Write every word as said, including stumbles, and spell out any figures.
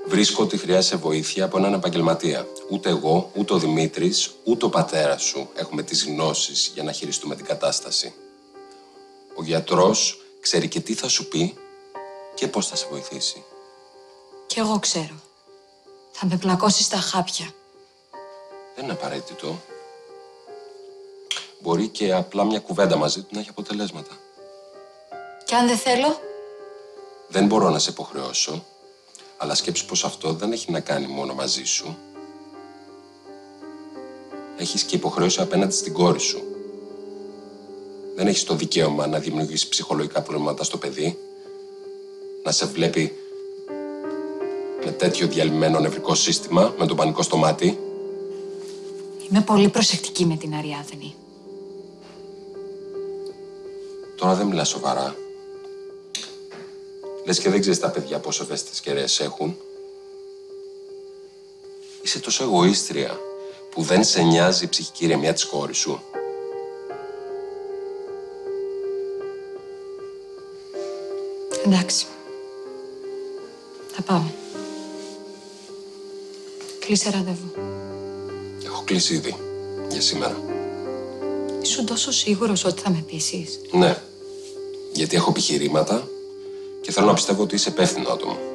Βρίσκω ότι χρειάζεσαι βοήθεια από έναν επαγγελματία. Ούτε εγώ, ούτε ο Δημήτρης, ούτε ο πατέρας σου έχουμε τις γνώσεις για να χειριστούμε την κατάσταση. Ο γιατρός ξέρει και τι θα σου πει και πώς θα σε βοηθήσει. Κι εγώ ξέρω. Θα με πλακώσει στα χάπια. Δεν είναι απαραίτητο. Μπορεί και απλά μια κουβέντα μαζί του να έχει αποτελέσματα. Κι αν δεν θέλω? Δεν μπορώ να σε υποχρεώσω, αλλά σκέψου πως αυτό δεν έχει να κάνει μόνο μαζί σου. Έχεις και υποχρέωση απέναντι στην κόρη σου. Δεν έχεις το δικαίωμα να δημιουργήσεις ψυχολογικά προβλήματα στο παιδί, να σε βλέπει με τέτοιο διαλυμένο νευρικό σύστημα, με το πανικό στο μάτι. Είμαι πολύ προσεκτική με την Αριάδνη. Τώρα δεν μιλάς σοβαρά. Λες και δεν ξέρεις τα παιδιά πόσο ευαίσθητες κεραίες έχουν. Είσαι τόσο εγωίστρια που δεν σε νοιάζει η ψυχική ηρεμία της κόρης σου. Εντάξει. Θα πάμε. Κλείσε ραντεβού. Έχω κλείσει ήδη. Για σήμερα. Ήσουν τόσο σίγουρος ότι θα με πείσεις? Ναι. Γιατί έχω επιχειρήματα και θέλω να πιστεύω ότι είσαι υπεύθυνο άτομο.